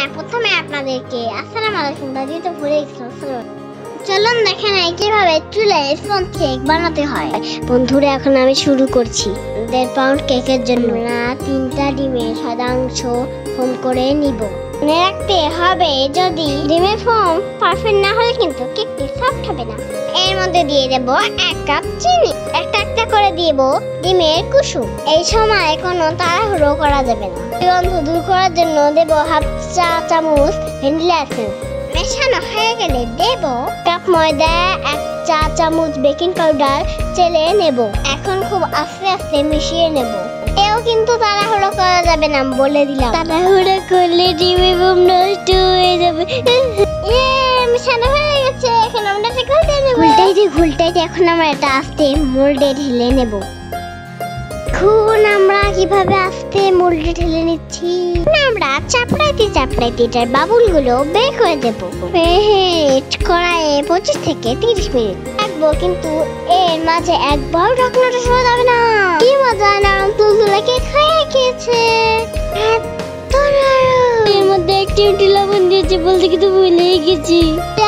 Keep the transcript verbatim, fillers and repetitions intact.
হ্যাঁ, প্রথমে আপনাদেরকে আসসালামু আলাইকুম দিতে ভুলে গেছিলাম। চলুন দেখে নাই কিভাবে চুলায় স্পঞ্জ কেক বানাতে হয়। বন্ধুরা, এখন আমি শুরু করছি। দেড় পাউন্ড কেকের জন্য না তিনটা ডিমের সাদা অংশ ফোম করে নিব। মনে রাখতে হবে, যদি ডিমের ফোম পারফেক্ট না হলে কিন্তু কেকটি সফট হবে না। এর মধ্যে দিয়ে দেব এক কাপ চিনি, একটা একটা করে দিব ডিমের কুসুম। এই সময় কোনো তাড়াহুড়ো করা যাবে না। গন্ধ দূর করার জন্য দেব হাফ চা চামচ ভ্যানিলা এসেন্স। মেশানো হয়ে গেলে দেব কাপ ময়দা, এক চা চামচ বেকিং পাউডার চেলে নেব। এখন খুব আস্তে আস্তে মিশিয়ে নেব। এও কিন্তু তাড়াহুড়ো করা যাবে না, বলে দিলাম। তাড়াহুড়ো করলে ডিমের ফোম নষ্ট হয়ে যাবে। ইয়ে, মেশানো হয়ে গেছে। এখন আমরা এটা ঘুলতে নেব। ঘুলটাইতে ঘুলটাইতে এখন আমরা এটা আস্তে মোল্ডে ঢেলে নেব। এখন আমরা কিভাবে আস্তে মোল্ডে ঢেলে নিচ্ছি। আমরা চাপড়াইতে চাপড়াইতে এটার বাবুলগুলো বের করে দেব। প্রিহিট কড়াইয়ে পঁচিশ থেকে তিরিশ মিনিট রাখবো, কিন্তু এর মাঝে একবার ঢাকনাটা সরা যাবে না। কি মজা, নরম তুলতুলে কেক হয়ে গেছে। এত নরম। এর মধ্যে একটু একটু লবণ দিয়েছি বলতে কিন্তু ভুলে গেছি।